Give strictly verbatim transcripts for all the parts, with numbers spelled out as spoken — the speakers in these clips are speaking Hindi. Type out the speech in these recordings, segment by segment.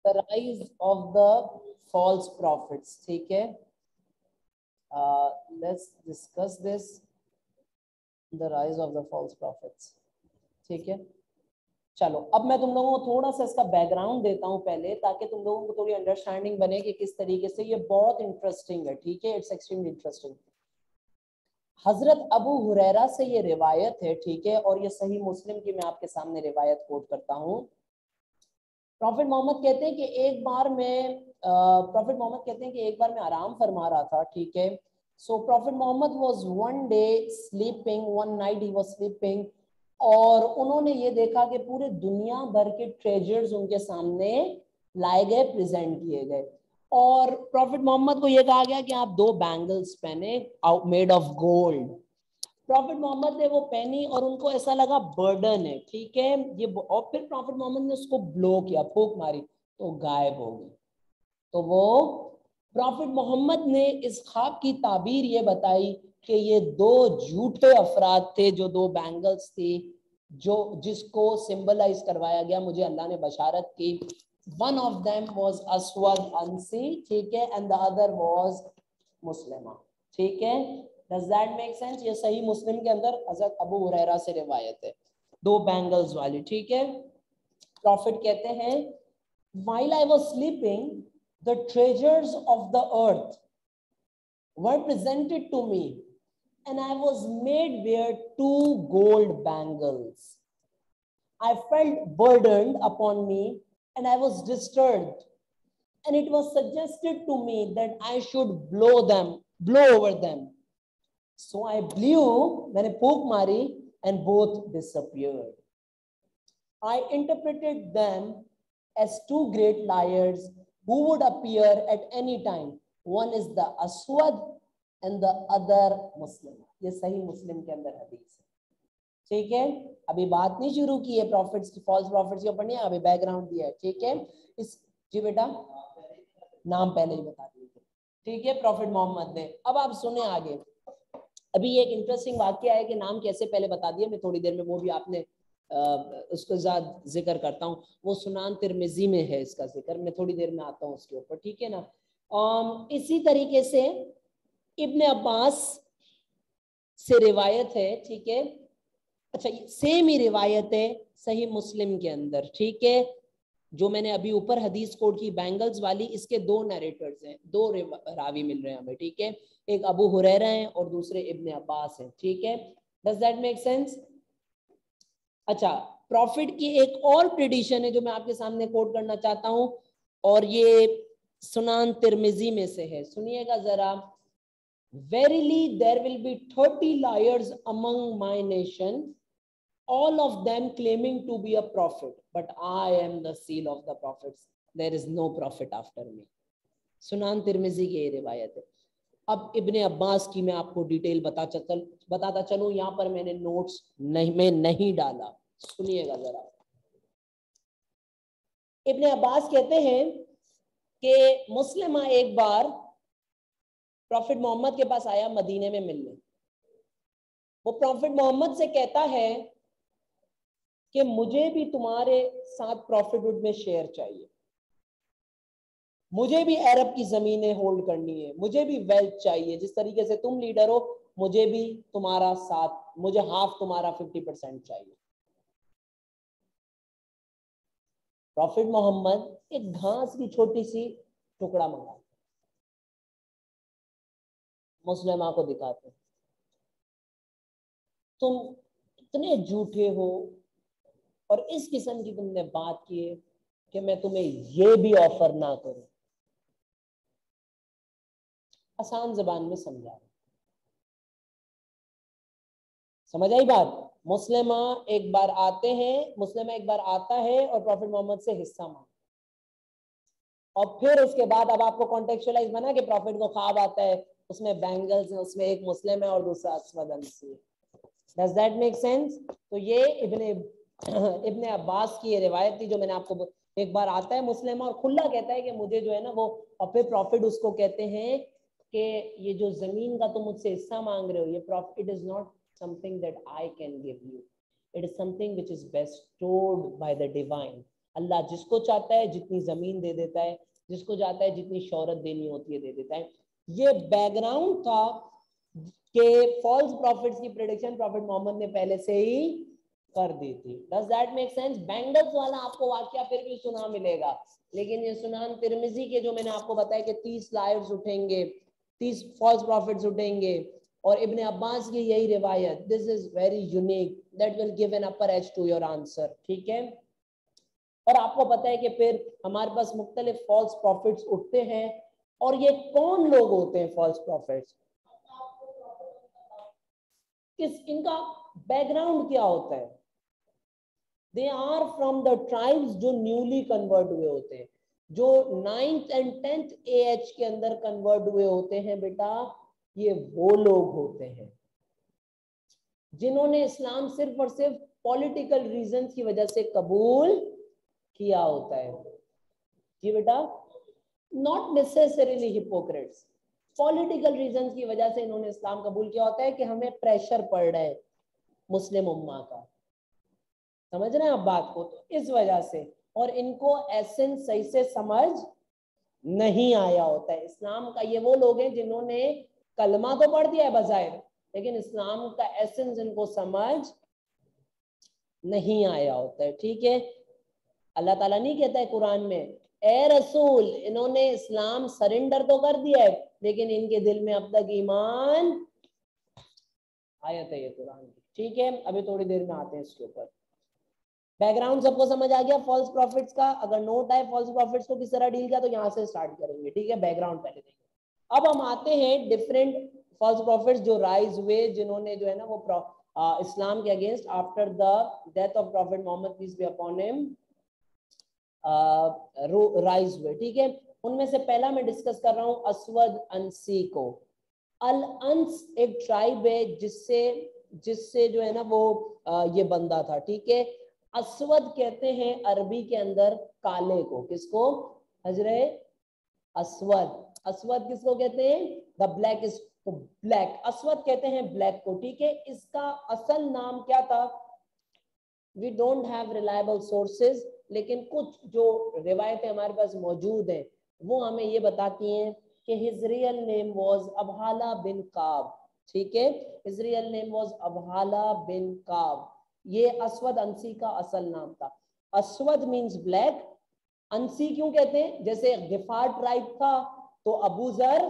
The rise of the false prophets, ठीक है, let's discuss this, the rise of the false prophets, ठीक है। चलो अब मैं तुम लोगों को थोड़ा सा इसका बैकग्राउंड देता हूं पहले, ताकि तुम लोगों को थोड़ी अंडरस्टैंडिंग बने कि किस तरीके से ये बहुत इंटरेस्टिंग है, ठीक है, इट्स एक्सट्रीमली इंटरेस्टिंग। हजरत अबू हुरैरा से ये रिवायत है, ठीक है, और ये सही मुस्लिम की मैं आपके सामने रिवायत कोट करता हूँ। प्रॉफिट मोहम्मद कहते हैं कि एक बार मैं प्रॉफिट मोहम्मद कहते हैं कि एक बार मैं आराम फरमा रहा था, ठीक है। So prophet Muhammad was one day sleeping, one night he was sleeping, और उन्होंने ये देखा कि पूरे दुनिया भर के ट्रेजर्स उनके सामने लाए गए, प्रेजेंट किए गए, और प्रॉफिट मोहम्मद को ये कहा गया कि आप दो बैंगल्स पहने made of gold. Prophet Muhammad ने वो पहनी और उनको ऐसा लगा बर्डन है, ठीक है ये, और फिर प्रॉफिट मोहम्मद ने उसको ब्लो किया, फूंक मारी, तो गायब हो गई। तो वो प्रॉफिट मोहम्मद ने इस ख्वाब की ताबीर ये बताई कि ये दो झूठे अफराद थे, जो दो बैंगल्स थी, जो जिसको सिंबलाइज करवाया गया, मुझे अल्लाह ने बशारत की। One of them was Aswad Ansi, ठीक है, and the other was Muslima, ठीक है। Does that make sense? ये सही मुस्लिम के अंदर हजरत अबू हुरैरा से रिवायत है, दो बैंगल्स वाली, ठीक है। प्रॉफिट कहते हैं, while I was sleeping, the treasures of the earth were presented to me, and I was made wear two gold bangles. I felt burdened upon me, and I was disturbed, and it was suggested to me that I should blow them, blow over them. So I blew, मैंने फूंक मारी, and both disappeared. I interpreted them as two great liars who would appear at any time. One is the Aswad and the other Muslim. ये सही मुस्लिम के अंदर हदीस है, ठीक है। अभी बात नहीं शुरू की है प्रॉफिट्स की, फॉल्स प्रॉफिट्स की पढ़नी है, अभी बैकग्राउंड दिया है, ठीक है। इस जी बेटा नाम पहले ही बता दीजिए, ठीक है, प्रॉफिट मोहम्मद ने। अब आप सुने आगे, अभी एक इंटरेस्टिंग वाक्य है कि नाम कैसे पहले बता दिया, मैं थोड़ी देर में वो भी आपने उसको ज्यादा जिक्र करता हूँ, वो सुनान तिरमिजी में है इसका जिक्र, मैं थोड़ी देर में आता हूँ उसके ऊपर, ठीक है ना। um, इसी तरीके से इब्ने अब्बास से रिवायत है, ठीक है। अच्छा सेम ही रिवायत है सही मुस्लिम के अंदर, ठीक है, जो मैंने अभी ऊपर हदीस कोट की बैंगल्स वाली, इसके दो नरेटर्स हैं, दो रावी मिल रहे हैं हमें, ठीक है, एक अबू हुरैरा हैं और दूसरे इब्ने अब्बास हैं, ठीक है। Does that make sense? अच्छा, प्रॉफिट की एक और ट्रेडिशन है जो मैं आपके सामने कोट करना चाहता हूं, और ये सुनान तिरमिजी में से है, सुनिएगा जरा। Verily there will be thirty liars among my nation, all of them claiming to be a prophet, but I am the seal of the prophets. There is no prophet after me. सुनान तिरमिजी की ये रिवायत है। अब इब्ने अब्बास की मैं आपको डिटेल बता चल बताता चलूं, यहाँ पर मैंने नोट्स नहीं में नहीं डाला, सुनिएगा जरा। इब्ने अब्बास कहते हैं कि मुस्लिमा एक बार प्रॉफिट मोहम्मद के पास आया मदीने में मिलने। वो प्रॉफिट मोहम्मद से कहता है कि मुझे भी तुम्हारे साथ प्रॉफिटहुड में शेयर चाहिए, मुझे भी अरब की जमीनें होल्ड करनी है, मुझे भी वेल्थ चाहिए, जिस तरीके से तुम लीडर हो मुझे भी तुम्हारा साथ, मुझे हाफ तुम्हारा फिफ्टी परसेंट चाहिए। प्रॉफिट मोहम्मद एक घास की छोटी सी टुकड़ा मंगा मुस्लिमा को दिखाते, तुम इतने झूठे हो और इस किस्म की तुमने बात की है कि मैं तुम्हें ये भी ऑफर ना करूं। आसान जबान में समझा, समझ आई बात? मुस्लिमा एक बार आते हैं, मुस्लिमा एक बार आता है और प्रॉफिट मोहम्मद से हिस्सा मांग, और फिर उसके बाद अब आपको कॉन्टेक्चुअलाइज बना कि प्रॉफिट को ख्वाब आता है, उसमें बैंगल्स है, उसमें एक मुस्लिम है और दूसरा अस्वद अंसी है। Does that make sense? तो ये इब्ने इब्ने अब्बास की ये रिवायत थी जो मैंने आपको, एक बार आता है मुस्लिम और खुला कहता है कि मुझे जो है ना वो, और फिर प्रॉफिट उसको कहते हैं कि ये जो जमीन का तुम मुझसे हिस्सा मांग रहे हो, ये prophet is not something that I can give you, it is something which is bestowed by the divine. Allah जिसको चाहता है जितनी जमीन दे देता है, जिसको चाहता है जितनी शोहरत देनी होती है दे देता है। ये बैकग्राउंड था कि फॉल्स प्रॉफिट्स की प्रेडिक्शन प्रॉफिट मोहम्मद ने पहले से ही कर दी थी। Does that make sense? Bangles वाला आपको वाकया फिर भी सुना मिलेगा, लेकिन ये सुनान तिरमिजी के जो मैंने आपको बताया कि तीस लाइव्स उठेंगे, तीस फॉल्स प्रॉफिट्स उठेंगे, और इब्ने अब्बास की यही रिवायत, this is very unique, that will give an upper edge to your answer. ठीक है, और आपको पता है कि फिर हमारे पास मुख्तलिफ फॉल्स प्रॉफिट्स उठते हैं, और ये कौन लोग होते हैं फॉल्स प्रॉफिट्स? किस इनका बैकग्राउंड क्या होता है? They are from the tribes जो न्यूली कन्वर्ट हुए होते हैं, जो नाइन्थ एंड टेंथ एज के अंदर कन्वर्ट हुए होते हैं बेटा, ये वो लोग होते हैं जिन्होंने इस्लाम सिर्फ और सिर्फ पॉलिटिकल रीजंस की वजह से कबूल किया होता है। जी बेटा, not necessarily hypocrites, political reasons की वजह से इन्होंने इस्लाम कबूल किया होता है कि हमें प्रेशर पड़ रहा है मुस्लिम उम्मा का। समझ रहे हैं आप बात को? तो इस वजह से, और इनको एसेंस सही से समझ नहीं आया होता है इस्लाम का। ये वो लोग हैं जिन्होंने कलमा तो पढ़ दिया है बजाय, लेकिन इस्लाम का एसेंस इनको समझ नहीं आया होता है। ठीक है, अल्लाह ताला नहीं कहता है कुरान में, ए रसूल इन्होंने इस्लाम सरेंडर तो कर दिया है लेकिन इनके दिल में अब तक ईमान, आयत है ये कुरान की। ठीक है, अभी थोड़ी देर में आते हैं इसके ऊपर। बैकग्राउंड सबको समझ आ गया फॉल्स प्रॉफिट्स का? अगर नोट आए फॉल्स प्रॉफिट्स को किस तरह डील किया तो यहाँ से स्टार्ट करेंगे। ठीक है, बैकग्राउंड पहले देखेंगे। अब हम आते हैं डिफरेंट फॉल्स प्रॉफिट्स जो राइज हुए, जिन्होंने जो है ना वो इस्लाम के against after the death of prophet Muhammad peace be upon him rise हुए। ठीक है, उनमें से पहला मैं डिस्कस कर रहा हूँ अस्वद अंसी को। अल अंस एक ट्राइब है जिससे जिससे जो है ना वो आ, ये बंदा था। ठीक है, अस्वद कहते हैं अरबी के अंदर काले को। किसको? हजरे अस्वद। अस्वद किसको कहते हैं? The black is black, Aswad कहते हैं ब्लैक को। ठीक है, इसका असल नाम क्या था? We don't have reliable sources, लेकिन कुछ जो रिवायतें हमारे पास मौजूद हैं वो हमें ये बताती हैं कि his real name was Abhala bin Kaab. ठीक है, his real name was Abhala bin Kaab. ये अस्वद अंसी का असल नाम था। अस्वद मींस ब्लैक, अंसी क्यों कहते हैं? जैसे गिफार ट्राइब था तो अबू जर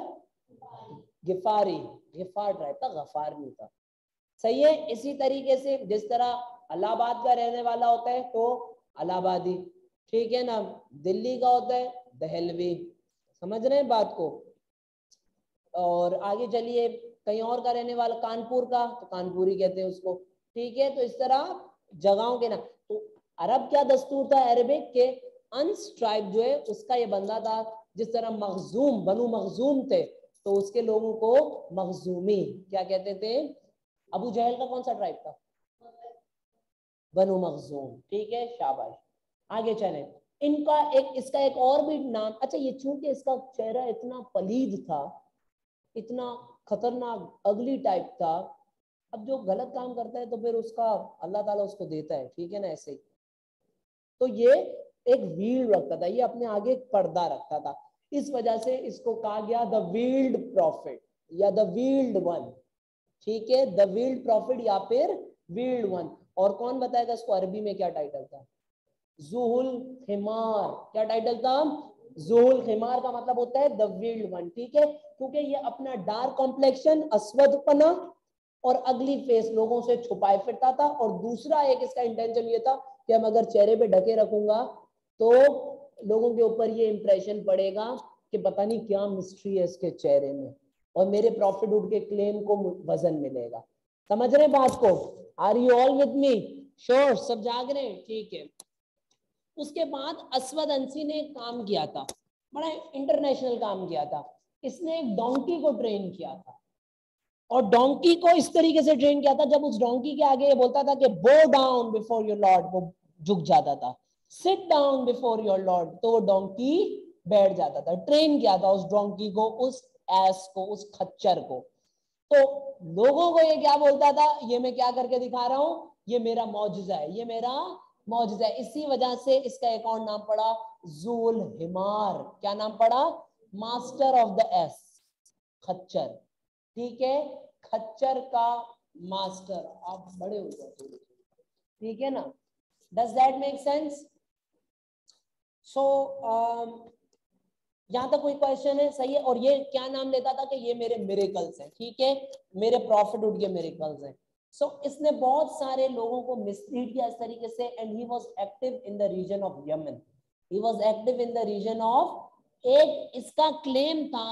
गिफारी, गिफार ट्राइब था, गफार नहीं था। सही है, इसी तरीके से जिस तरह इलाहाबाद का रहने वाला होता है तो इलाहाबादी, ठीक है ना, दिल्ली का होता है दहलवी। समझ रहे हैं बात को? और आगे चलिए, कहीं और का रहने वाला कानपुर का तो कानपुरी कहते हैं उसको। ठीक है, तो इस तरह जगहों के ना, तो अरब क्या दस्तूर था अरबिक के, अंस ट्राइब जो है उसका ये बंदा था। जिस तरह मखजूम, बनु मखजूम थे तो उसके लोगों को मखजूमी क्या कहते थे? अबू जहल का कौन सा ट्राइब था? बनु मखजूम। ठीक है, शाबाश। आगे चले, इनका एक इसका एक और भी नाम, अच्छा ये चूंकि इसका चेहरा इतना पलीद था, इतना खतरनाक अगली टाइप था, अब जो गलत काम करता है तो फिर उसका अल्लाह ताला उसको देता है। ठीक है ना, ऐसे ही। तो ये एक व्हील रखता था, ये अपने आगे एक पर्दा रखता था, इस वजह से इसको कहा गया द व्हील्ड प्रॉफिट या द व्हील्ड वन। ठीक है, द व्हील्ड प्रॉफिट या फिर व्हील्ड वन। और कौन बताएगा इसको अरबी में क्या टाइटल था? जुहुल खिमार। क्या टाइटल था? जुहुल खिमार का मतलब होता है द व्हील्ड वन। ठीक है, क्योंकि ये अपना डार्क कॉम्प्लेक्शन, अस्वदपना और अगली फेस लोगों से छुपाए फिरता था। और दूसरा एक इसका इंटेंशन ये था कि हम अगर चेहरे पे ढके रखूंगा तो लोगों के ऊपर ये इंप्रेशन पड़ेगा कि पता नहीं क्या मिस्ट्री है इसके चेहरे में, और मेरे प्रॉफिटहुड के क्लेम को वजन मिलेगा। समझ रहे हैं बात को? Are you all with me? Sure, सब जाग रहे हैं? ठीक है। उसके बाद अस्वद अंसी ने एक काम किया था, बड़ा इंटरनेशनल काम किया था। इसने एक डोंकी को ट्रेन किया था, और डोंकी को इस तरीके से ट्रेन किया था, जब उस डोंकी के आगे ये बोलता था कि बो डाउन बिफोर योर लॉर्ड, वो झुक जाता था। Sit down before your lord, तो वो डोंकी बैठ जाता था। ट्रेन किया था उस डोंकी को, उस एस को, उस खच्चर को। तो लोगों को ये क्या बोलता था? ये मैं क्या करके दिखा रहा हूं, ये मेरा मौजूजा है, ये मेरा मौजूद है। इसी वजह से इसका एक और नाम पड़ा जुल हिमार। क्या नाम पड़ा? मास्टर ऑफ द एस, खच्चर। ठीक है, खच्चर का मास्टर। आप बड़े हो जाओ थोड़े, ठीक है ना? Does that make sense? So यहां तक कोई क्वेश्चन है? सही है। और ये क्या नाम लेता था कि ये मेरे मिरेकल्स हैं, ठीक है, मेरे प्रॉफिटहुड के मिरेकल्स हैं। सो so, इसने बहुत सारे लोगों को मिसलीड किया इस तरीके से। And he was active in the region of Yemen. He was active in the region of, एक इसका क्लेम था,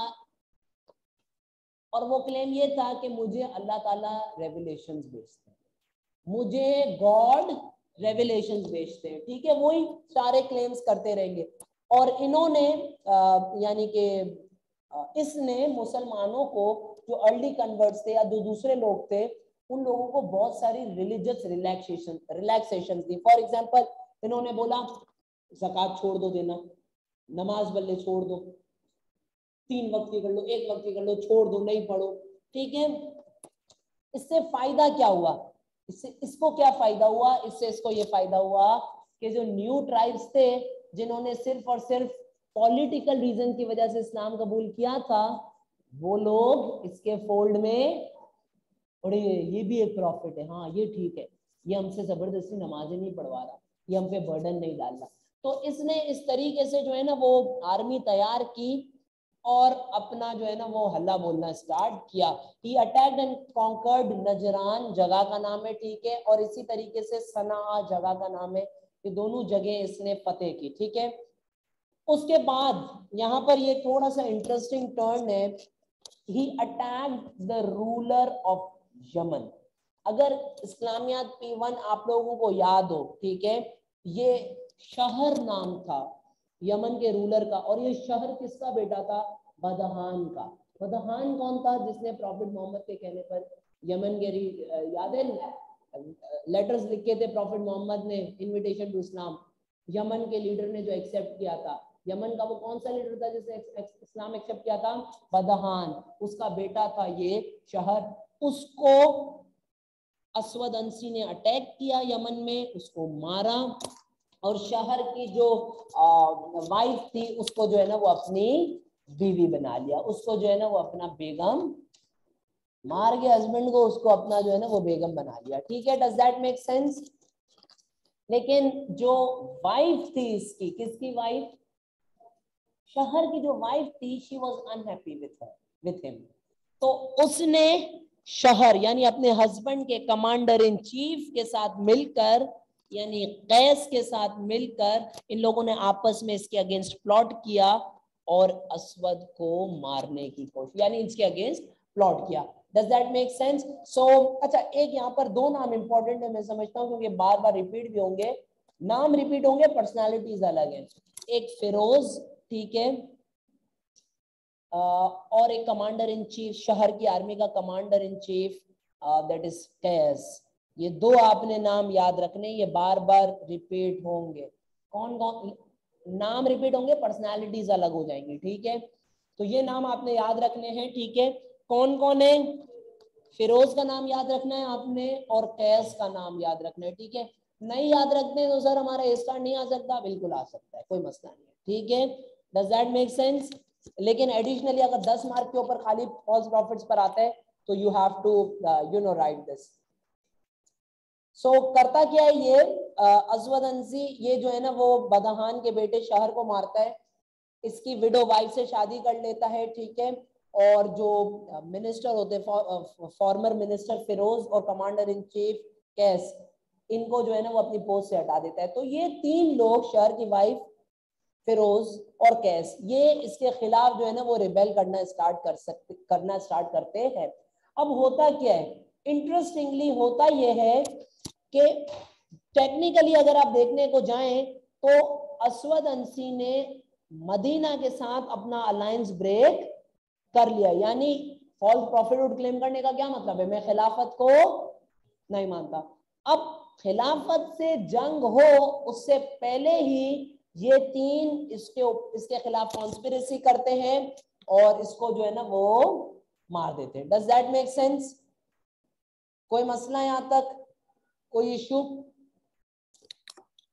और वो क्लेम ये था कि मुझे अल्लाह ताला रेवलेशंस भेजते हैं, मुझे गॉड रेवलेशंस भेजते हैं, ठीक है, वही सारे क्लेम्स करते रहेंगे। और इन्होंने यानी कि इसने मुसलमानों को, जो अर्ली कन्वर्ट्स थे या जो दूसरे लोग थे, उन लोगों को बहुत सारी रिलीजियस रिलैक्सेशन रिलैक्सेशन दी। फॉर एग्जांपल, इन्होंने बोला ज़कात छोड़ दो देना, नमाज बल्ले छोड़ दो, तीन वक्त की कर लो, एक वक्त की कर लो, छोड़ दो, नहीं पढ़ो, ठीक है। इससे फायदा क्या हुआ? इससे इसको क्या फायदा हुआ? इससे इसको ये फायदा हुआ कि जो न्यू ट्राइब्स थे, जिन्होंने सिर्फ और सिर्फ पॉलिटिकल रीजन की वजह से इस्लाम कबूल किया था, वो लोग इसके फोल्ड में, और ये ये भी एक प्रॉफिट है, हाँ ये ठीक है, ये हमसे जबरदस्ती नमाजें नहीं पढ़वा रहा, ये हम पे बर्डन नहीं डाल रहा। तो इसने इस तरीके से जो है ना वो आर्मी तैयार की और अपना जो है ना वो हल्ला बोलना स्टार्ट किया। He attacked and conquered Najran, जगह का नाम है, ठीक है, और इसी तरीके से सना जगह का नाम है। ये दोनों जगह इसने फतेह की, ठीक है। उसके बाद यहाँ पर ये थोड़ा सा इंटरेस्टिंग टर्न है, he attacked the ruler of Yemen. अगर इस्लामियात पी वन आप लोगों को याद हो, ठीक है, ये शहर नाम था यमन के रूलर का, और ये शहर किसका बेटा था? बदहान का। बदहान कौन था? जिसने प्रॉफिट मोहम्मद के कहने पर यमन के, याद है लेटर्स लिखे थे प्रॉफिट मोहम्मद ने, इनविटेशन टू इस्लाम, यमन के लीडर ने जो एक्सेप्ट किया था। यमन का वो कौन सा लीडर था जिसने इस्लाम एक्सेप्ट किया था? बदहान। उसका बेटा था ये शहर। उसको असवद अंसी ने अटैक किया यमन में, उसको मारा, और शहर की जो वाइफ थी उसको जो है ना वो अपनी बीवी बना लिया, उसको जो है ना वो अपना बेगम, मार के हस्बैंड को उसको अपना जो है ना वो बेगम बना लिया, ठीक है। Does that make sense? लेकिन जो वाइफ थी इसकी, किसकी वाइफ? शहर की जो वाइफ थी, she was unhappy with her with him. तो उसने शहर यानी अपने हस्बैंड के कमांडर इन चीफ के साथ मिलकर, यानी कैस के साथ मिलकर, इन लोगों ने आपस में इसके अगेंस्ट प्लॉट किया और असवद को मारने की कोशिश, यानी इसके अगेंस्ट प्लॉट किया। Does that make sense? So अच्छा, एक यहाँ पर दो नाम इंपॉर्टेंट है मैं समझता हूँ, क्योंकि बार बार रिपीट भी होंगे, नाम रिपीट होंगे, पर्सनालिटीज अलग है। एक फिरोज, ठीक है, और एक कमांडर इन चीफ, शहर की आर्मी का commander in chief, that is Qais. ये दो आपने नाम याद रखने, ये बार बार रिपीट होंगे। कौन कौन नाम रिपीट होंगे, पर्सनालिटीज अलग हो जाएंगी, ठीक है। तो ये नाम आपने याद रखने हैं, ठीक है। कौन कौन है? फिरोज का नाम याद रखना है आपने, और कैस का नाम याद रखना है, ठीक है। नहीं याद रखते हैं तो सर हमारा ए स्टार नहीं आ सकता, बिल्कुल आ सकता है, कोई मसला नहीं है, ठीक है। Does that make sense? लेकिन एडिशनली अगर दस मार्क के ऊपर खाली फॉल्स प्रॉफिट्स पर आता है तो you have to you know write this. So करता क्या है ये असवद अंसी, ये जो है ना वो बदहान के बेटे शहर को मारता है, इसकी विडो वाइफ से शादी कर लेता है, ठीक है। और जो मिनिस्टर होते, फॉर्मर मिनिस्टर फिरोज और कमांडर इन चीफ कैस, इनको जो है ना वो अपनी पोस्ट से हटा देता है। तो ये तीन लोग, शहर की वाइफ, फिरोज और कैस, ये इसके खिलाफ जो है ना वो रिबेल करना स्टार्ट कर सकते करना स्टार्ट करते हैं। अब होता क्या है, इंटरेस्टिंगली होता यह है कि टेक्निकली अगर आप देखने को जाएं तो असवद अंसी ने मदीना के साथ अपना अलायंस ब्रेक कर लिया। यानी फॉल्स प्रॉफिटहुड क्लेम करने का क्या मतलब है? मैं खिलाफत को नहीं मानता। अब खिलाफत से जंग हो उससे पहले ही ये तीन इसके इसके खिलाफ कॉन्स्पिरेसी करते हैं और इसको जो है ना वो मार देते हैं। Does that make sense? कोई मसला यहां तक? कोई इश्यू?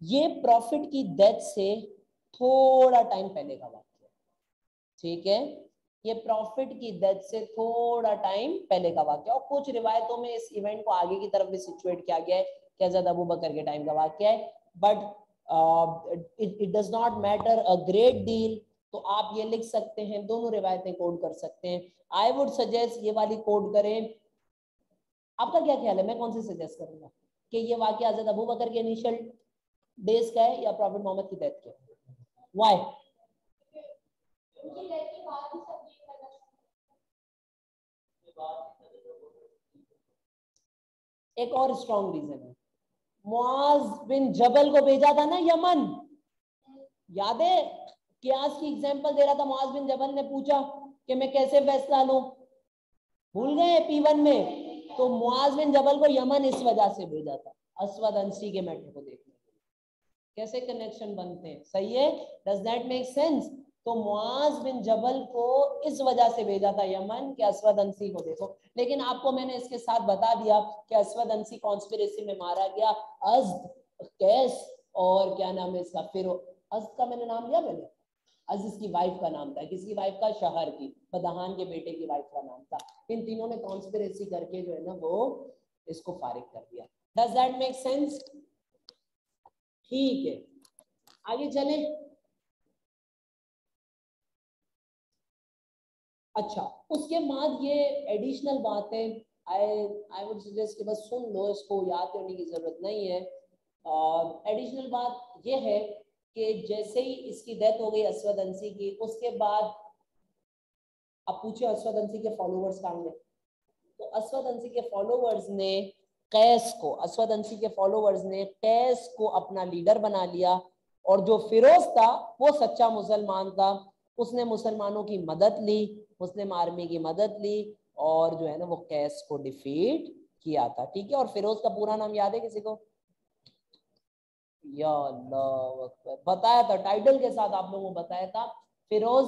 ये प्रॉफिट की डेथ से थोड़ा टाइम पहले का वाक्य, ठीक है, ये प्रॉफिट की डेथ से थोड़ा टाइम पहले का वाक्य। और कुछ रिवायतों में इस इवेंट को आगे की तरफ भी सिचुएट किया गया है कि हज़रत अबू बकर के टाइम का वाक्य है, but it does not matter a great deal. तो आप ये लिख सकते हैं, दोनों रिवायतें कोड कर सकते हैं। आई वुड सजेस्ट ये वाली कोड करें। आपका क्या ख्याल है, मैं कौन सी सजेस्ट करूंगा कि ये वाक्य हज़रत अबू बकर के इनिशियल डेज का है या प्रॉफिट मोहम्मद की डेथ के? व्हाई? एक और स्ट्रॉन्ग रीजन है, मुआज बिन जबल को भेजा था ना यमन, याद है कियास की एग्जांपल दे रहा था, मुआज बिन जबल ने पूछा कि मैं कैसे फैसला लूं, भूल गए पी वन में? तो मुआज बिन जबल को यमन इस वजह से भेजा था, अस्वद अंसी के मैटर को देखने। कैसे कनेक्शन बनते हैं, सही है, डज दैट मेक सेंस? तो मुआज बिन जबल को इस वजह से भेजा था यमन कि अस्वद अंसी को देखो। लेकिन आपको मैंने इसके साथ बता दिया कि अस्वद अंसी कॉन्स्पिरेसी में मारा गया, अज़द, कैस और क्या नाम है इसका, फिर अज़द का मैंने नाम लिया मैंने, अज़द की वाइफ का नाम था, किसकी वाइफ का? शहर की, बदहान के बेटे की वाइफ का नाम था। इन तीनों ने कॉन्स्पिरेसी करके जो है ना वो इसको फारिग कर दिया। Does that make sense? ठीक है, आगे चले। अच्छा, उसके बाद ये एडिशनल बात है, आई आई वुड सजेस्ट कि बस सुन लो, इसको याद करने की जरूरत नहीं है। एडिशनल uh, बात ये है कि जैसे ही इसकी डेथ हो गई अस्वद अंसी की, उसके बाद अब पूछे अस्वद अंसी के फॉलोवर्स कहाँ गए? तो अस्वद अंसी के फॉलोवर्स ने कैस को, अस्वद अंसी के फॉलोवर्स ने कैस को अपना लीडर बना लिया, और जो फिरोज था वो सच्चा मुसलमान था, उसने मुसलमानों की मदद ली, मुस्लिम आर्मी की मदद ली, और जो है ना वो कैस को डिफीट किया था, ठीक है। और फिरोज का पूरा नाम याद है किसी को? या अल्लाह अकबर, बताया था टाइटल के साथ, आप लोगों को बताया था, फिरोज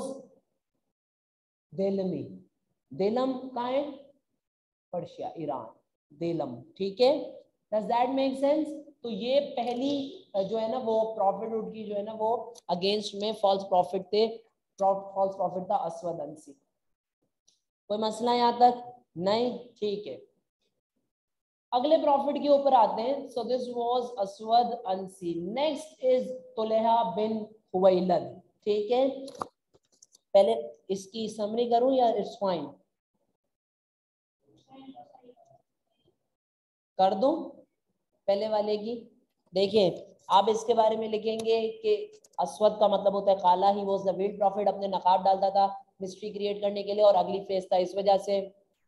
देलमी। देलम कहाँ है? पर्शिया, ईरान, देलम, ठीक है। Does that make sense? तो ये पहली जो है ना वो प्रॉफिट की जो है ना वो अगेंस्ट में फॉल्स प्रॉफिट थे, फॉल्स प्रॉफिट था अस्वद अंसी। कोई मसला यहाँ तक? नहीं, ठीक है। अगले प्रॉफिट के ऊपर आते हैं। So this was Aswad Ansi. Next is Tulaiha bin Khuwaylid, ठीक है। पहले इसकी समरी करूं या इट्स फाइन? कर दूं पहले वाले की? देखिए, आप इसके बारे में लिखेंगे कि अस्वद का मतलब होता है काला, he was the veiled prophet, अपने नकाब डालता था मिस्ट्री क्रिएट करने के लिए, और अगली फेस था इस वजह से।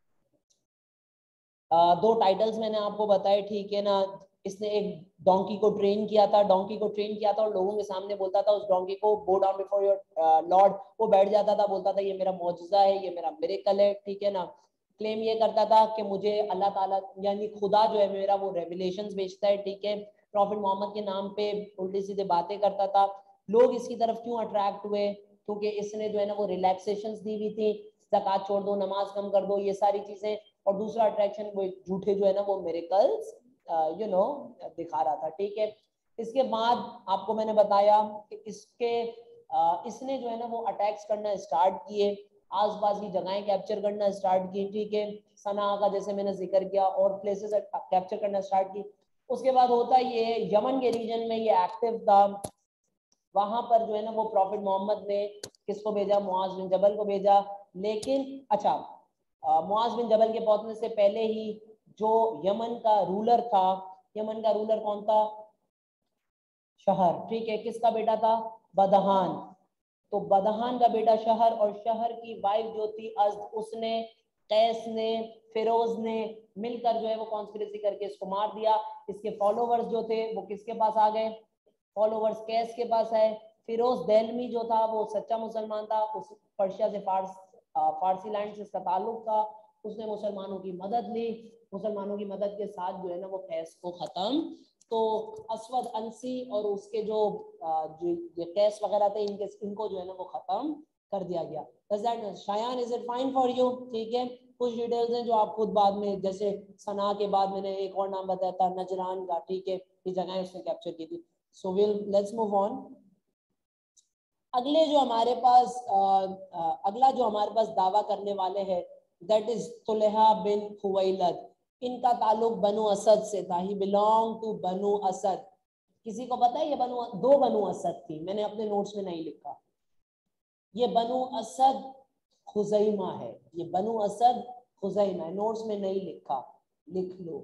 आ, दो टाइटल्स मैंने आपको बताए, ठीक है ना। इसने एक डोंकी को ट्रेन किया था, डोंकी को ट्रेन किया था और लोगों के सामने बोलता था उस डोंकी को, go down before your lord. वो बैठ जाता था, बोलता था ये मेरा मौजज़ा है, ये मेरा मिरेकल है, ठीक है ना। क्लेम ये करता था कि मुझे अल्लाह ताला यानी खुदा जो है मेरा वो रेवलेशंस भेजता है, ठीक है। प्रॉफिट मोहम्मद के नाम पे उल्टी सीधे बातें करता था। लोग इसकी तरफ क्यों अट्रैक्ट हुए? क्योंकि इसने जो है ना वो रिलैक्सेशंस दी हुई थी, ज़कात छोड़ दो, नमाज कम कर दो, ये सारी चीजें। और दूसरा अट्रैक्शन वो झूठे जो है ना वो मिरेकल्स यू नो दिखा रहा था, ठीक है। इसके बाद आपको मैंने बताया कि इसके uh, इसने जो है ना वो अटैक्स करना स्टार्ट किए, आसपास की जगहें कैप्चर करना स्टार्ट की, ठीक है। सना का जैसे मैंने जिक्र किया, और प्लेसेस कैप्चर करना स्टार्ट की। उसके बाद होता ये यमन के रीजन में ये एक्टिव था, वहां पर जो है ना वो प्रॉफिट मोहम्मद ने किसको भेजा? मुआज बिन जबल को भेजा। लेकिन अच्छा, मुआज बिन जबल के पहुंचने से पहले ही जो यमन का रूलर था, यमन का रूलर कौन था? शहर, ठीक है। किसका बेटा था? बदहान। तो बदहान का बेटा शहर, और शहर की वाइफ जो थी अज़द, उसने, कैस ने, फिरोज ने मिलकर जो है वो कॉन्स्पिरेसी करके इसको मार दिया। इसके फॉलोवर्स जो थे वो किसके पास आ गए? फॉलोवर्स कैस के पास है। फिरोज देलमी जो था वो सच्चा मुसलमान था, उस पर्शिया से फारस फारसी लैंड से इसका ताल्लुक था, उसने मुसलमानों की मदद ली। मुसलमानों की मदद के साथ जो है ना वो कैस को खत्म। तो अस्वद अंसी और उसके जो जो ये कैस वगैरह थे, इनके इनको जो है ना वो खत्म कर दिया गया। Shayan, is it fine for you? ठीक है। कुछ डिटेल्स हैं जो आप खुद बाद में, जैसे सना के बाद मैंने एक और नाम बताया था नजरान का, ठीक है, ये जगह उसने कैप्चर की थी। So will let's move on. अगले जो हमारे पास आ, आ, अगला जो हमारे पास दावा करने वाले हैं दैट इज तुलहा बिन खुवैलद। इनका ताल्लुक बनु असद से था। He belong to Banu Asad. किसी को पता है ये बनु दो बनु असद थी, मैंने अपने नोट्स में नहीं लिखा। ये बनु असद खुजैमा है, ये बनु असद खुजैमा है, नोट्स में नहीं लिखा, लिख लो।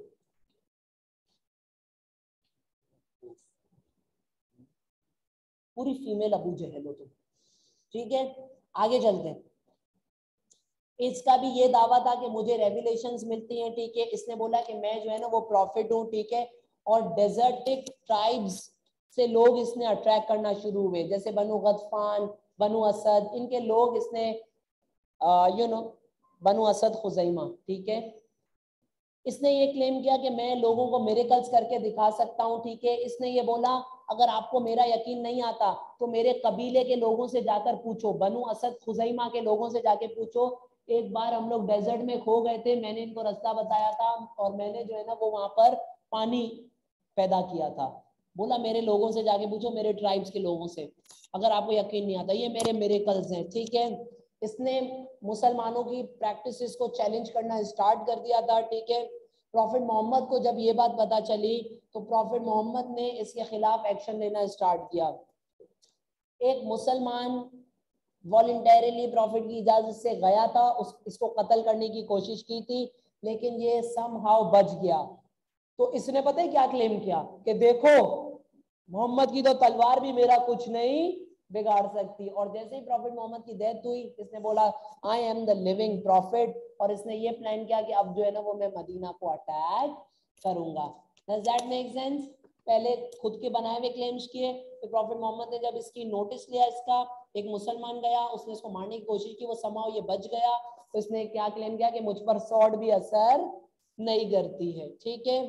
पूरी फीमेल अबू जहल हो तुम। ठीक है, आगे चलते हैं। इसका भी ये दावा था कि मुझे रेवलेशंस मिलती हैं। ठीक है, इसने बोला कि मैं जो है ना वो प्रॉफिट हूँ। ठीक है, और डेजर्टिक ट्राइब्स से लोग इसने अट्रैक्ट करना शुरू हुए, जैसे बनु गतफान, बनु असद, इनके लोग इसने you know Banu Asad Khuzaima. ठीक है, इसने ये क्लेम किया कि मैं लोगों को मिरेकल्स करके दिखा सकता हूँ। ठीक है, इसने ये बोला अगर आपको मेरा यकीन नहीं आता तो मेरे कबीले के लोगों से जाकर पूछो, बनु असद खुजैमा के लोगों से जाके पूछो। एक बार हम लोग डेजर्ट में खो गए थे, मैंने इनको रास्ता बताया था और मैंने जो है ना वो वहां पर पानी पैदा किया था। बोला मेरे लोगों से जाके पूछो, मेरे ट्राइब्स के लोगों से, अगर आपको यकीन नहीं आता, ये मेरे मिरेकल्स हैं। ठीक है, इसने मुसलमानों की प्रैक्टिसेस को चैलेंज करना स्टार्ट कर दिया था। ठीक है, प्रॉफिट मोहम्मद को जब ये बात पता चली तो प्रॉफिट मोहम्मद ने इसके खिलाफ एक्शन लेना स्टार्ट किया। एक मुसलमान वॉलंटरीली प्रॉफिट की इजाजत से गया था, उस इसको कत्ल करने की कोशिश की थी, लेकिन ये समहाउ बच गया। तो इसने पता है क्या क्लेम किया कि देखो मोहम्मद की तो तलवार भी मेरा कुछ नहीं बिगाड़ सकती। और जैसे ही प्रॉफिट मोहम्मद की डेथ हुई, इसने बोला I am the living prophet, और इसने ये प्लान किया कि अब जो है ना वो मैं मदीना को अटैक करूंगा। Does that make sense? पहले खुद के बनाए हुए क्लेम्स किए, तो प्रॉफिट मोहम्मद ने जब इसकी नोटिस लिया, इसका एक मुसलमान गया, उसने इसको मारने की कोशिश की, वो समाओ ये बच गया, तो इसने क्या क्लेम किया कि मुझ पर सॉर्ड भी असर नहीं करती है। ठीक है,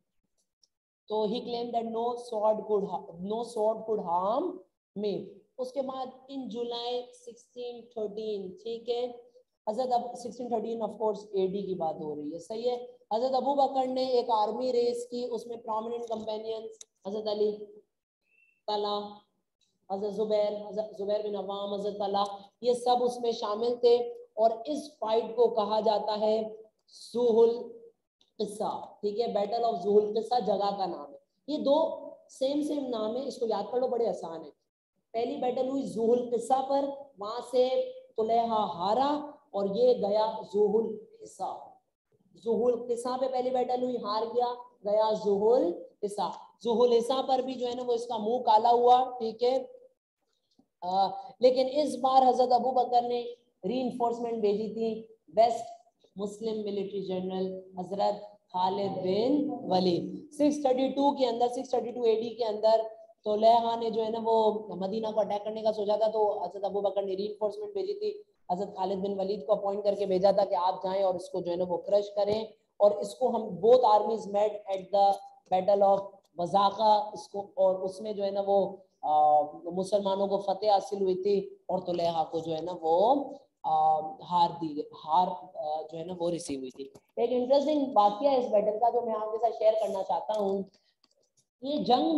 तो he claim that no sword could no sword could harm me. उसके बाद इन जुलाई सिक्सटीन थर्टीन, ठीक है, हजरत अब sixteen thirteen of course AD की बात हो रही है, सही है। हजरत अबू बकर ने एक आर्मी रेस की, उसमें प्रोमिनेंट कंपेनियंस हजरत अली, तला, हजरत जुबैर, हजरत जुबैर बिन अवाम, हजरत तला, ये सब उसमें शामिल थे। और इस फाइट को कहा जाता है ज़ुहुल किस्सा। ठीक है, बैटल ऑफ ज़ुहुल किस्सा जगह का नाम है। ये दो सेम सेम नाम है, इसको याद कर लो, बड़े आसान है। पहली बैटल हुई ज़ुहुल किस्सा पर, वहां से तुलहा हारा और ये गया ज़ुहुल किस्सा। ज़ुहुल किस्सा पे पहली बैटल हुई, हार गया, गया ज़ुहुल किस्सा। ज़ुहुल किस्सा पर भी जो है ना वो इसका मुंह काला हुआ। ठीक है, आ, लेकिन इस बार हजरत अबू बकर ने रीइंफोर्समेंट भेजी थी, बेस्ट मुस्लिम मिलिट्री जनरल हजरत Khalid bin Walid. Six thirty two के अंदर, सिक्स थर्टी टू एडी के अंदर तुलहा ने जो है ना वो मदीना को अटैक करने का सोचा था, तो हजरत अबू बकर ने रीइंफोर्समेंट भेजी थी, हजरत खालिद बिन वलीद को अपॉइंट करके भेजा था कि आप जाएं और इसको जो है ना वो क्रश करें। और इसको हम both armies met at the battle of Buzakha, इसको, और उसमें जो है ना वो आ, मुसलमानों को फतेह हासिल हुई थी और तुलहा को जो है ना वो आ, हार दी हार आ, जो है ना वो रिसीव हुई थी। एक इंटरेस्टिंग वाकया है इस बैटल का जो मैं आपके साथ शेयर करना चाहता हूँ। ये जंग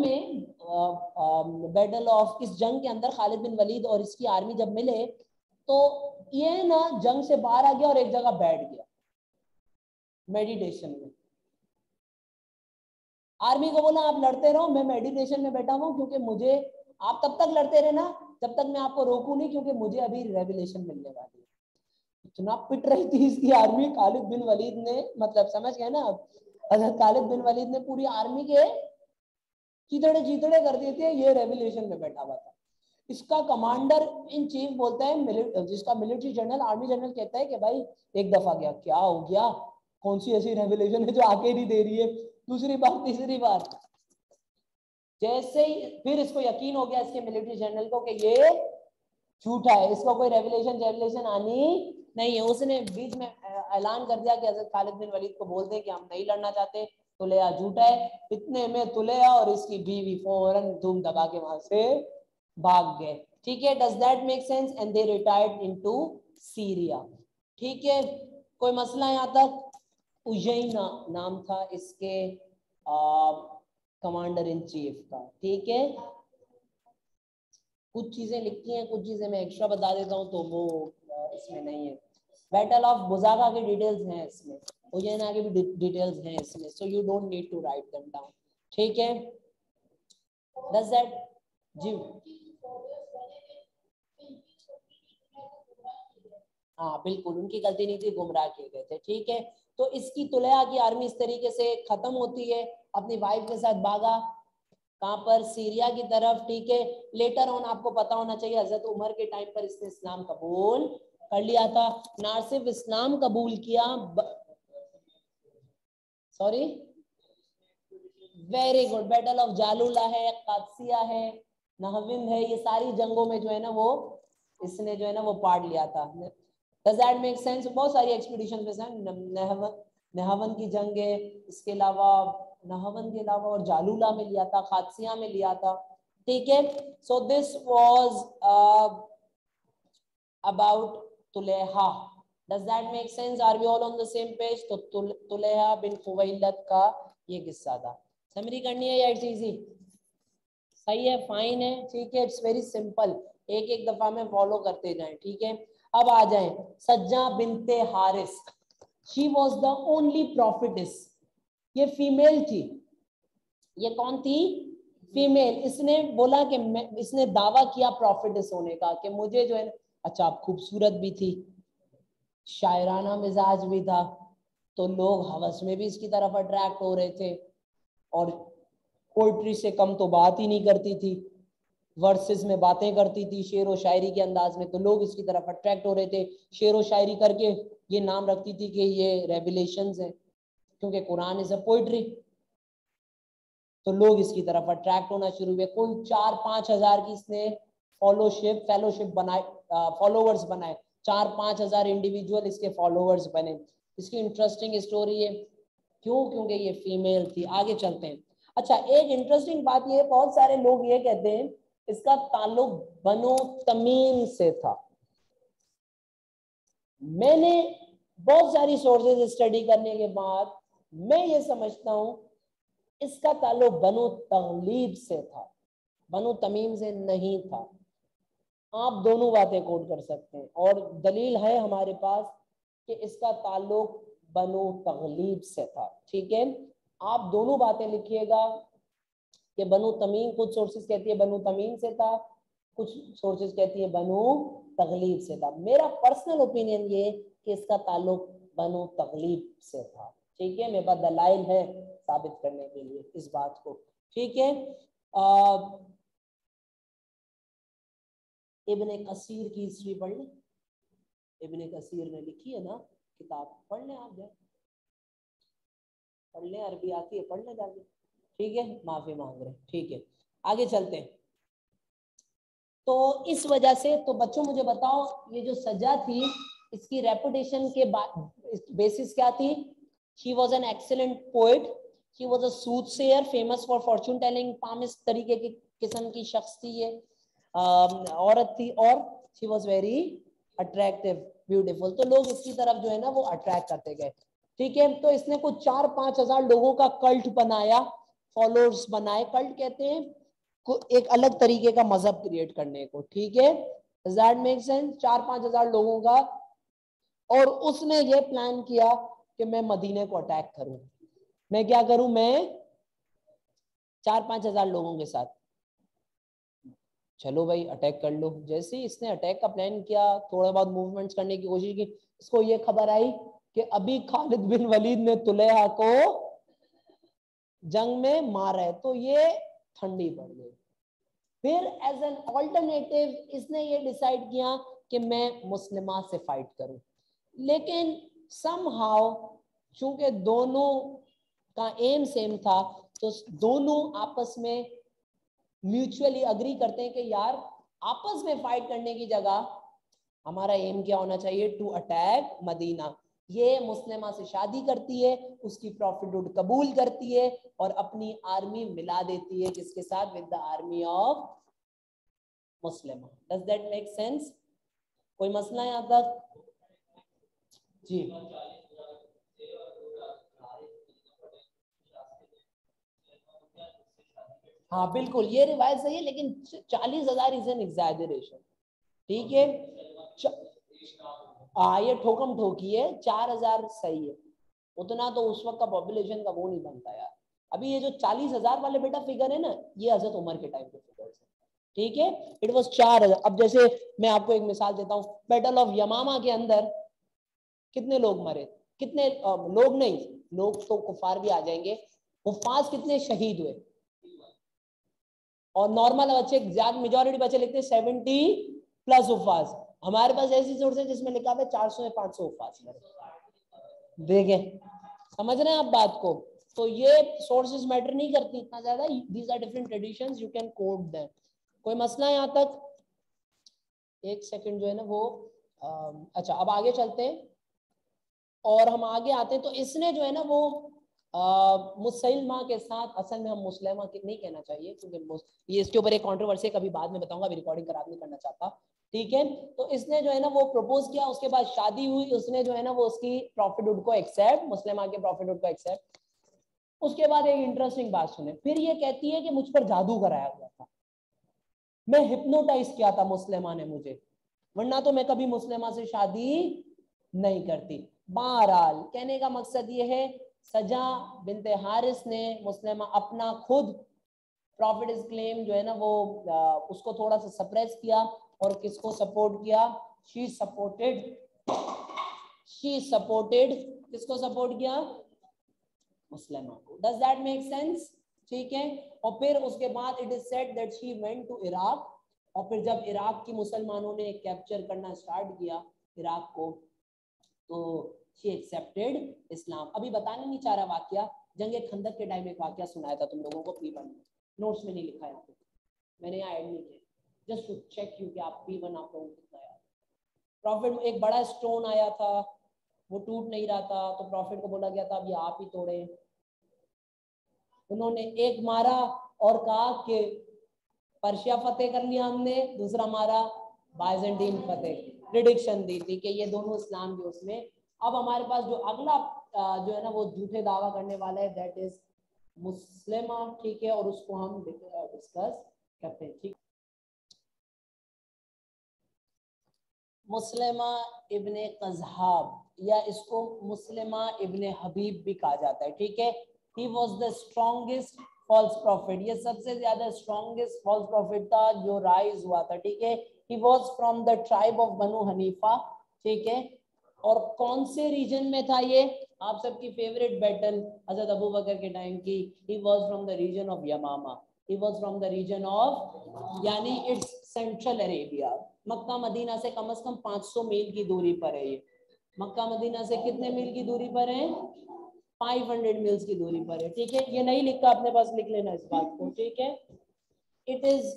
में बैटल ऑफ, इस जंग के अंदर खालिद बिन वलीद और इसकी आर्मी जब मिले तो ये ना जंग से बाहर आ गया और एक जगह बैठ गया मेडिटेशन में। आर्मी को बोला आप लड़ते रहो, मैं मेडिटेशन में बैठा हूँ, क्योंकि मुझे, आप तब तक लड़ते रहना जब तक मैं आपको रोकूं नहीं, क्योंकि मुझे अभी रेवलेशन मिलने वाली है। इतना पिट रही थी इसकी आर्मी, खालिद बिन वलीद ने, मतलब समझ गए ना, हजरत खालिद बिन वलीद ने पूरी आर्मी के चीतड़े चीतड़े कर दिए थे, ये रेवलेशन में बैठा हुआ था। इसका कमांडर इन चीफ बोलता है, जिसका मिलिट्री जनरल, आर्मी जनरल कहता है कि भाई एक दफा गया, क्या हो गया, कौन सी ऐसी रेवलेशन है जो आके नहीं दे रही है, दूसरी बार, तीसरी बार। जैसे ही फिर इसको यकीन हो गया इसके मिलिट्री जनरल को कि ये झूठा है, इसको कोई रेवलेशन रेवलेशन आनी नहीं है, उसने बीच में ऐलान कर दिया कि हजरत खालिद बिन वलीद को बोल दे कि हम नहीं लड़ना चाहते, तुलहा झूठा है। इतने में तुलहा और इसकी बीवी फौरन धूम दबा के वहां से भाग गए। ठीक है, does that make sense? And they retired into Syria. ठीक है, कोई मसला यहाँ तक? उजैना नाम था इसके आ, कमांडर इन चीफ का, ठीक है। कुछ चीजें लिखी हैं, कुछ चीजें मैं एक्स्ट्रा बता देता हूँ, तो वो इसमें नहीं है। बैटल ऑफ बुजागा की डिटेल्स हैं इसमें, उज्जैन आगे भी डिटेल्स हैं इसमें, so you don't need to write them down, ठीक है। डज दैट जी, हाँ बिल्कुल, उनकी गलती नहीं थी, गुमराह किए गए थे, ठीक है। तो इसकी तुलैया की आर्मी इस तरीके से खत्म होती है, अपनी वाइफ के साथ भागा कहां पर, सीरिया की तरफ, ठीक है। लेटर ऑन आपको पता होना चाहिए हजरत उमर के टाइम पर इसने इस्लाम कबूल कर लिया था। ना सिर्फ इस्लाम कबूल किया, sorry, very good, battle of Jalula है, कादसिया है, नहविंद है, ये सारी जंगों में जो है ना वो इसने जो है ना वो पार्ट लिया था। Does that make sense? बहुत सारी एक्सपीडिशन में नहवन नहवन की जंग है, इसके अलावा नहवन के अलावा और जालूला में लिया था, कादसिया में लिया था, ठीक है। So this was about Tulayha. Does that make sense? Are we all on the same page? तो तुलेहा बिन खुवैलद का ये किस्सा था। समरी करनी है या इट्स इजी? सही है, फाइन है, ठीक है, इट्स वेरी सिंपल, एक एक दफा में फॉलो करते जाएं, ठीक है। अब आ जाएं, Sajah binte Harith, she was the only prophetess, ये फीमेल थी। ये कौन थी? फीमेल। इसने बोला कि मैं, इसने दावा किया प्रॉफिटिस होने का कि मुझे जो है, अच्छा आप खूबसूरत भी थी, शायराना मिजाज भी था, तो लोग हवस में भी इसकी तरफ अट्रैक्ट हो रहे थे, और पोइट्री से कम तो बात ही नहीं करती थी, वर्सेस में बातें करती थी शेर व शायरी के अंदाज में, तो लोग इसकी तरफ अट्रैक्ट हो रहे थे। शेर व शायरी करके ये नाम रखती थी कि ये रेवलेशंस है, क्योंकि कुरान इज अ पोइट्री, तो लोग इसकी तरफ अट्रैक्ट होना शुरू हुए। कोई चार पांच हजार की इसने फॉलोशिप फेलोशिप बनाए, फॉलोवर्स बनाए, चार पांच हजार इंडिविजुअल इसके फॉलोवर्स बने। इसकी इंटरेस्टिंग स्टोरी है, क्यों? क्योंकि ये फीमेल थी। आगे चलते हैं। अच्छा, एक इंटरेस्टिंग बात ये, बहुत सारे लोग ये कहते हैं इसका ताल्लुक बनो तमीम से था। मैंने बहुत सारी सोर्सेज स्टडी करने के बाद मैं ये समझता हूं इसका ताल्लुक बनो तगलीब से था, बनो तमीम से नहीं था। आप दोनों बातें कोट कर सकते हैं, और दलील है हमारे पास कि इसका ताल्लुक बनो तगलीब से था, ठीक है। आप दोनों बातें लिखिएगा कि बनु तमीम, कुछ सोर्सेज कहती है बनु तमीम से था, कुछ सोर्सेज कहती है बनु तगलीब से था। मेरा पर्सनल ओपिनियन ये कि इसका ताल्लुक बनु तगलीब से था, ठीक है। मेरे पास दलाइल है साबित करने के लिए इस बात को, ठीक है। इब्ने कसीर की हिस्ट्री पढ़ लें, इब्ने कसीर ने लिखी है ना किताब, पढ़ लें, आप जाए पढ़ लें, अरबी आती है, पढ़ लें जाके, ठीक है। माफी मांग रहे, ठीक है। आगे चलते हैं। तो इस वजह से, तो बच्चों मुझे बताओ, ये जो सजा थी इसकी रेपुटेशन के बेसिस क्या थी? She was an excellent poet, she was a soothsayer, famous for fortune telling, palmist तरीके की किस्म की शख्स थी ये, औरत थी, और she was very attractive, beautiful, तो लोग इसकी तरफ जो है ना वो अट्रैक्ट करते गए, ठीक है। तो इसने कुछ चार पांच हजार लोगों का कल्ट बनाया, फॉलोअर्स बनाए, कल्ट कहते हैं को एक अलग तरीके का मजहब क्रिएट करने को, ठीक है। Does that make sense? चार पांच हजार लोगों का, और उसने ये प्लान किया कि मैं मदीने को अटैक करूं। मैं क्या करूं? मैं चार पांच हजार लोगों के साथ, चलो भाई अटैक कर लो। जैसे ही इसने अटैक का प्लान किया, थोड़ा बहुत मूवमेंट्स करने की कोशिश की, इसको ये खबर आई कि अभी खालिद बिन वलीद ने तुलैहा को जंग में मारा है, तो ये ठंडी पड़ गई। फिर एज एन ऑल्टरनेटिव इसने ये डिसाइड किया कि मैं मुस्लिमा से फाइट करूं, लेकिन समहाउ चूंकि दोनों का एम सेम था, तो दोनों आपस में म्यूचुअली अग्री करते हैं कि यार आपस में फाइट करने की जगह हमारा एम क्या होना चाहिए? To attack Medina. ये मुस्लिमा से शादी करती है, उसकी प्रॉफिटहुड कबूल करती है, और अपनी आर्मी मिला देती है किसके साथ? With the army of Musaylimah. Does that make sense? कोई मसला यहाँ तक? जी हाँ बिल्कुल, ये रिवायत सही है, लेकिन चालीस हजार इज एन एग्जैजरेशन, ठीक है। हाँ ये ठोकम ठोकी है, चार हजार सही है, उतना तो उस वक्त का पॉपुलेशन का वो नहीं बनता यार। अभी ये जो चालीस हजार वाले बेटा फिगर है ना, ये हजरत उमर के टाइम के फिगर है, ठीक है। इट वॉज चार हजार। अब जैसे मैं आपको एक मिसाल देता हूँ, बैटल ऑफ यमामा के अंदर कितने लोग मरे, कितने आ, लोग नहीं, लोग तो कुफार भी आ जाएंगे, हुफ्फाज कितने शहीद हुए, और नॉर्मल बच्चे ज्यादा मेजोरिटी बच्चे लिखते हैं सेवेंटी प्लस हुफ्फाज। हमारे पास ऐसी सोर्स है जिसमें लिखा है चार सौ या पांच सौ हुफ्फाज मरे। देखें, समझ रहे हैं आप बात को? तो ये सोर्सेज मैटर नहीं करती इतना ज्यादा, these are different traditions, you can quote them. कोई मसला यहाँ तक? एक सेकंड जो है ना वो आ, अच्छा अब आगे चलते हैं और हम आगे आते हैं। तो इसने जो है ना वो मुसलमा के साथ, असल में हम मुसलमा नहीं कहना चाहिए क्योंकि ये इसके ऊपर एक कंट्रोवर्सी कभी बाद में बताऊंगा, अभी रिकॉर्डिंग खराब नहीं करना चाहता, ठीक है। तो इसने जो है ना वो प्रपोज किया, उसके बाद शादी हुई, उसने जो है ना वो उसकी प्रॉफिटहुड को एक्सेप्ट, मुसलमा के प्रॉफिटहुड को एक्सेप्ट। उसके बाद एक इंटरेस्टिंग बात सुने, फिर ये कहती है कि मुझ पर जादू कराया गया था, मैं हिप्नोटाइज किया था मुसलमा ने मुझे, वरना तो मैं कभी मुसलमा से शादी नहीं करती। बहरहाल कहने का मकसद ये है, सजा बिनते हारिस ने मुसलमा अपना खुद प्रॉफिट इज क्लेम जो है ना वो आ, उसको थोड़ा सा सप्रेस किया, और किसको सपोर्ट किया? शी सपोर्टेड शी सपोर्टेड किसको सपोर्ट किया? मुसलमा को। Does that make sense? ठीक है। और फिर उसके बाद it is said that she went to Iraq, और फिर जब इराक की मुसलमानों ने कैप्चर करना स्टार्ट किया इराक को, तो शी एक्सेप्टेड इस्लाम। अभी बताने नहीं चाह रहा वाकया, जंग खंदक के टाइम एक वाकया सुनाया था तुम लोगों को, पी वन में, नोट्स में नहीं लिखा है, मैंने यहाँ ऐड नहीं किया, जस्ट टू चेक यू कि आप पी वन आप लोगों को कितना याद। प्रॉफिट एक बड़ा स्टोन आया था, वो टूट नहीं रहा था, तो प्रॉफिट को बोला गया था अब ये आप ही तोड़े। उन्होंने एक मारा और कहा कि पर्शिया फतेह कर लिया हमने, दूसरा मारा बाइजेंटीन फतेह, प्रिडिक्शन दी थी कि ये दोनों इस्लाम के उसमें। अब हमारे पास जो अगला जो है ना वो झूठे दावा करने वाला है, दैट इज मुस्लिमा, ठीक है, और उसको हम डिस्कस करते हैं, ठीक। मुस्लिमा इब्ने कज़हाब, या इसको मुस्लिमा इब्ने हबीब भी कहा जाता है, ठीक है। He was the strongest false prophet, ये सबसे ज्यादा स्ट्रॉन्गेस्ट फॉल्स प्रॉफिट था जो राइज हुआ था, ठीक है। He was from the tribe of Banu Hanifa, ठीक है। और कौन से रीजन में था ये? आप सबकी फेवरेट बैटल हजरत अबू बकर के टाइम की, he was from the region of Yamama, he was from the region of, यानी it's central Arabia. Mecca Medina से कम से कम पाँच सौ मील की दूरी पर है ये। मक्का मदीना से कितने मील की दूरी पर है? पाँच सौ मील्स की दूरी पर है, ठीक है। ये नहीं लिखा अपने पास, लिख लेना इस बात को, ठीक है। इट इज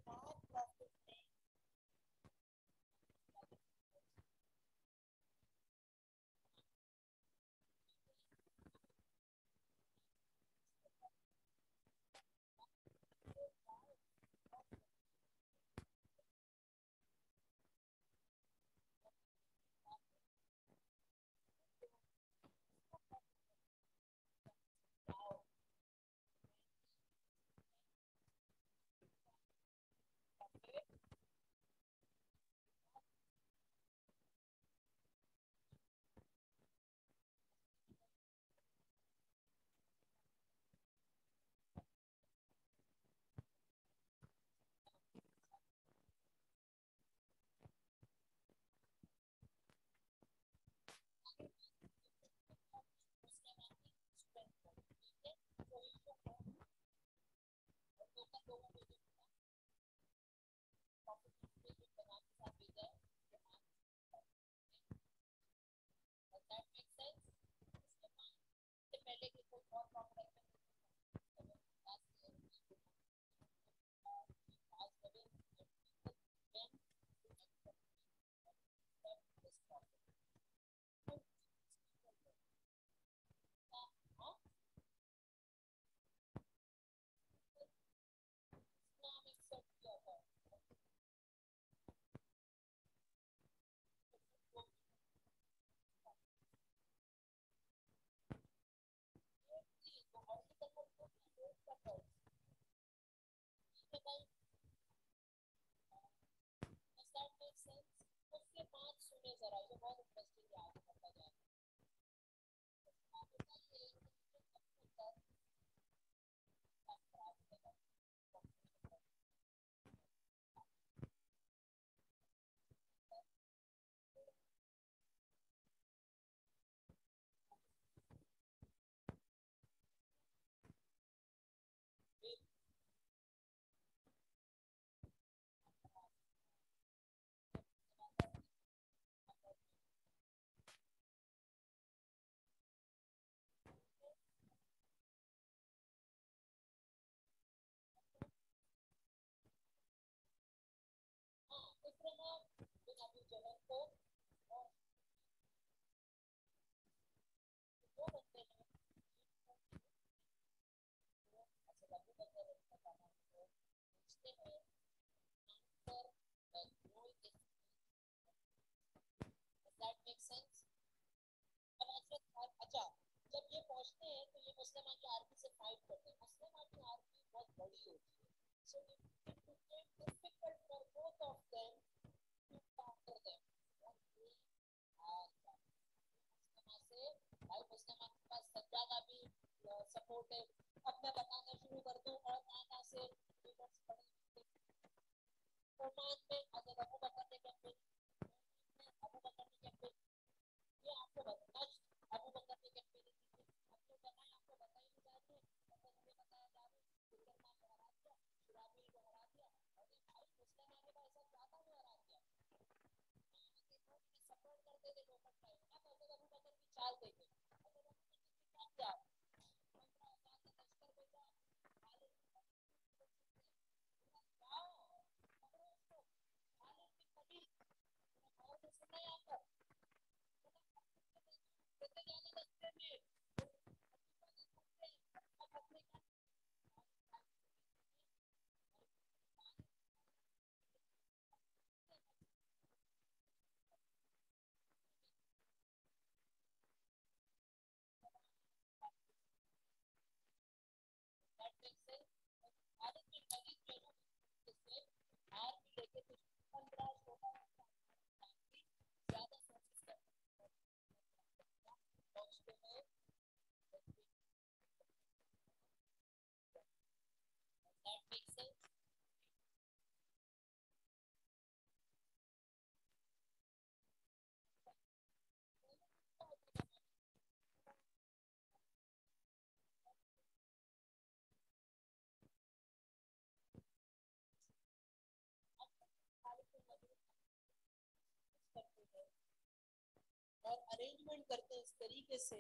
और अरेंजमेंट करते हैं इस तरीके से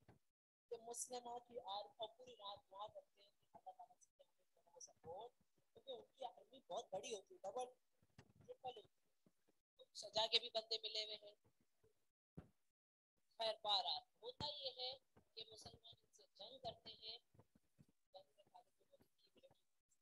कि मुस्लिमों की आर और पूरी रात दुआ करते हैं कि अल्लाह ताला से सपोर्ट क्योंकि उनकी आर्मी बहुत बड़ी होती है, डबल ट्रिपल होती है, सजा के भी बंदे मिले हुए हैं। खैर बहरहाल होता ये है कि मुसलमान इनसे जंग करते हैं, जंग में खालिद बिन वलीद की मिलिट्री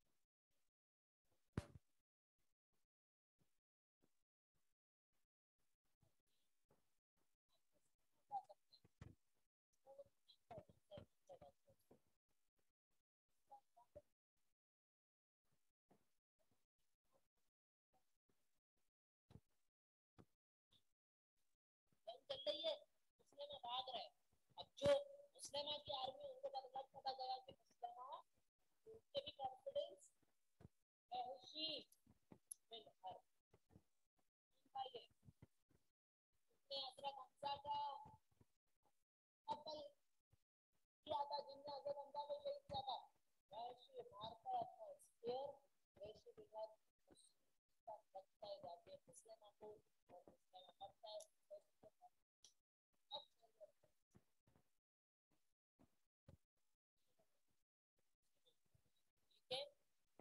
जंग चल रही है, मुस्लिम भाग रहे हैं। अब जो मुस्लिम की आर्मी, उनको पता पता चला कि मुस्लिम उनके भी कॉन्फिडेंस बेहोशी में हर पाए उसने हजरत हमजा का कत्ल किया था, जिनने हजरत हमजा को शहीद किया था। वैसे मारता है अपना स्पेयर, वैसे बिना लगता है जाके मुस्लिम को, और मुस्लिम मरता है। अब ठीक है,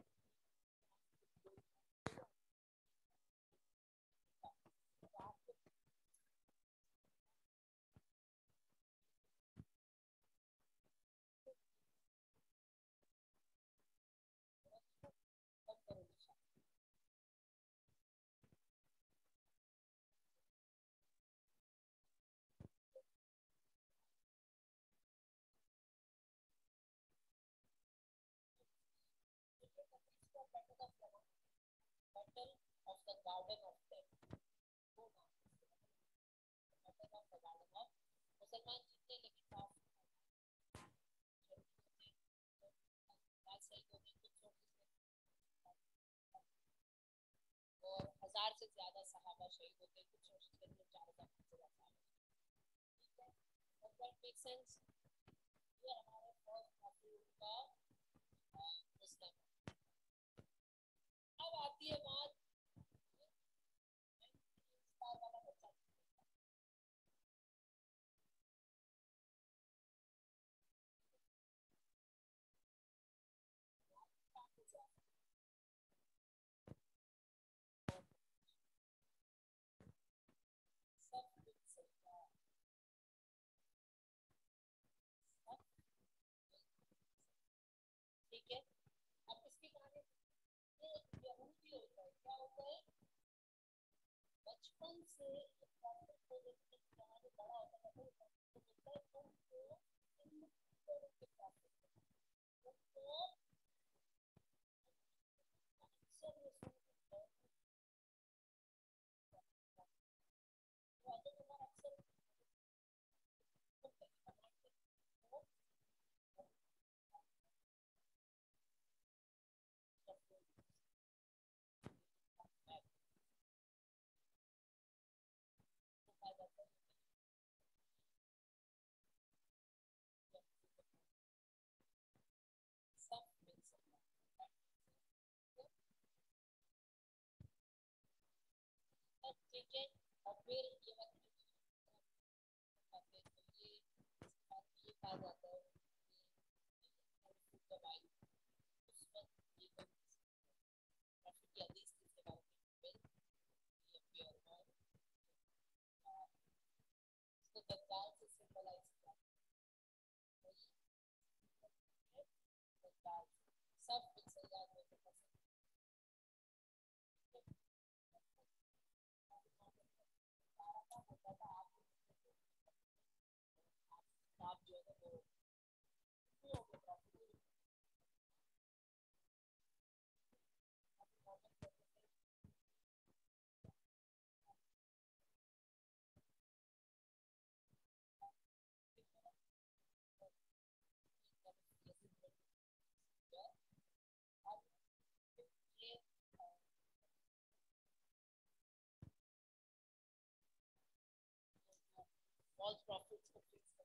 battle of the garden of death, वो battle of the garden of, मुसलमान जीते लेकिन साफ बात सही होने कुछ और हजार से ज्यादा सहाबा शहीद होते, कुछ कोशिश करके चार हजार से ज्यादा। ठीक है, और दैट मेक सेंस। ये हमारे फर्स्ट काफी का मुस्लिम। अब आती है बात वाला बच्चा, सब कुछ सही है, सब ठीक है। अब इसकी कहानी, ये यहूदी होता है, क्या होता है, बचपन से प्रॉफिट को देखते कहानी बड़ा होता है, तो होता है तुमको इन के प्रॉफिट तुमको अक्सर ये सुनते हैं, तो अगर तुम्हारा अक्सर सब मिल सकता है, ठीक है। और फिर ये बात ये ये कहा जाता है जब आई उस वक्त ये प्रॉफिट की हदीस थी, इसके बारे में ये प्योर और इसको तत्काल से सिंबलाइज किया तत्काल सब पिक्सल याद होते हैं, आप जो है वो फॉल्स प्रॉफिट्स को फिक्स